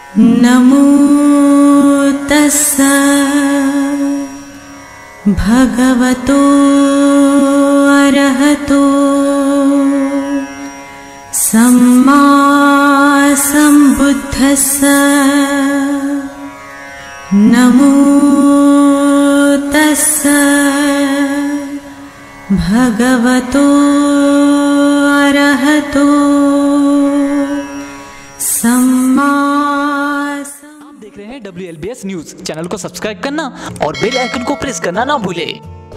नमो तस्सा भगवतो अरहतो सम्मा सम्बुद्धस्सा। नमो तस्सा भगवतो अरहतो सम्मा। आप देख रहे हैं WLBS न्यूज। चैनल को सब्सक्राइब करना और बेल आइकन को प्रेस करना ना भूलें।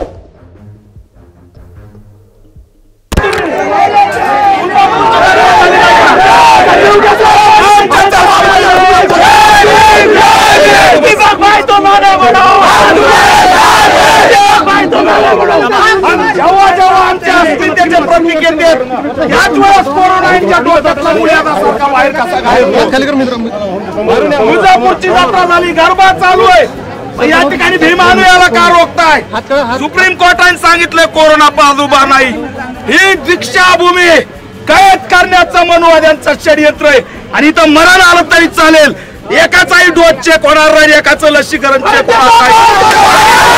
तुळजापूरची जत्रा झाली, गरबा चालू आहे, या ठिकाणी भीमानू याला का रोखताय? सुप्रीम कोर्टाने सांगितलं कोरोना प्रादुर्भाव नाही, ही दीक्षाभूमी कैद करण्याचं मनोवाद्यांचं षडयंत्र आहे आणि इथं मरण आलं तरी चालेल, एकाचाही डोस चेक होणार नाही, एकाचं लसीकरण चेक होणार नाही।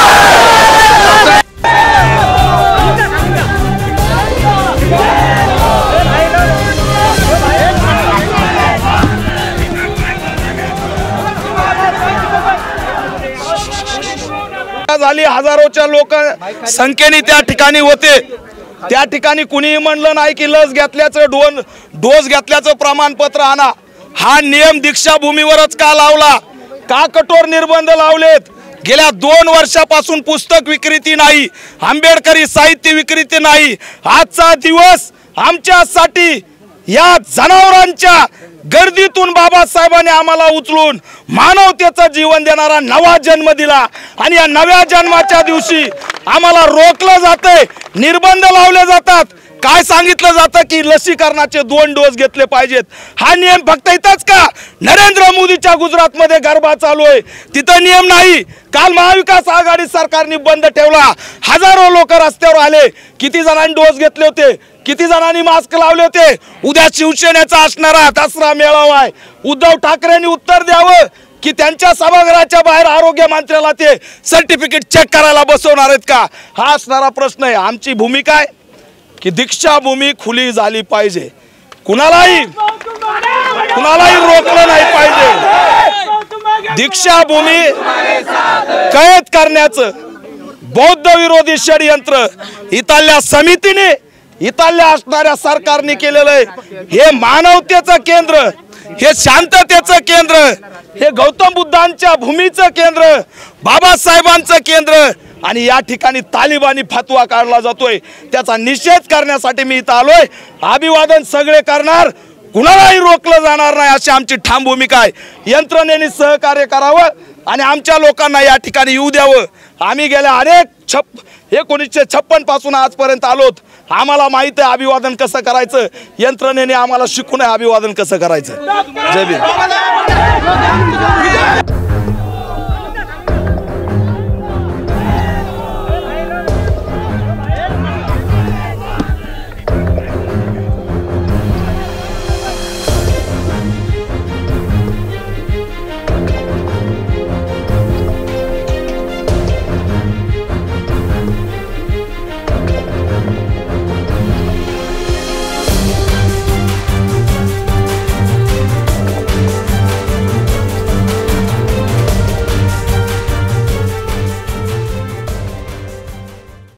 झाली, हजारोच्या लोक संख्येने त्या ठिकाणी होते। त्या ठिकाणी कुणीही म्हणलं नाही की लस घेतल्याचं डोस घेतल्याचं प्रमाणपत्र आणा। हा नियम दीक्षाभूमीवरच का लावला? का कठोर निर्बंध लावलेत? गेल्या 2 वर्षापासून पुस्तक विक्रेती नाही, आंबेडकरी साहित्य विक्रेती नाही। आजचा दिवस आमच्यासाठी या जनावरांच्या गर्दीतून बाबासाहेबांनी आम्हाला उचलून मानवतेचं जीवन देणारा नवा जन्म दिला आणि या नव्या जन्माच्या दिवशी आम्हाला रोखलं जातंय, निर्बंध लावले जातात। काय सांगितलं जातं की लसीकरणाचे 2 डोस घेतले पाहिजेत। हा नियम फक्त इथंच का? नरेंद्र मोदीच्या गुजरातमध्ये गरबा चालू आहे, तिथं नियम नाही। काल महाविकास आघाडी सरकारने बंद ठेवला, हजारो लोक रस्त्यावर आले। किती जणांनी डोस घेतले होते? किती जणांनी मास्क लावले होते? उद्या शिवसेनेचा असणारा दसरा मेळावा आहे, उद्धव ठाकरेंनी उत्तर द्यावं की त्यांच्या सभागृहाच्या बाहेर आरोग्य मंत्र्याला ते सर्टिफिकेट चेक करायला बसवणार आहेत का? हा असणारा प्रश्न आहे। आमची भूमिका आहे की दीक्षाभूमी खुली झाली पाहिजे, कुणालाही रोखलं नाही पाहिजे। दीक्षाभूमी कैद करण्याचं बौद्ध विरोधी षडयंत्र इथल्या समितीने, इथल्या असणाऱ्या सरकारने केलेलं आहे। हे मानवतेचं केंद्र, हे शांततेचं केंद्र, हे गौतम बुद्धांच्या भूमीचं केंद्र, बाबासाहेबांचं केंद्र आणि या ठिकाणी तालिबानी फतवा काढला जातोय, त्याचा निषेध करण्यासाठी मी इथं आलोय। अभिवादन सगळे करणार, कुणालाही रोखलं जाणार नाही अशी आमची ठाम भूमिका आहे। यंत्रणेने सहकार्य करावं आणि आमच्या लोकांना या ठिकाणी येऊ द्यावं। आम्ही गेल्या 1956 पासून आजपर्यंत आलोत, आम्हाला माहित आहे अभिवादन कसं करायचं। यंत्रणेने आम्हाला शिकवून आहे अभिवादन कसं करायचं। जय भीम।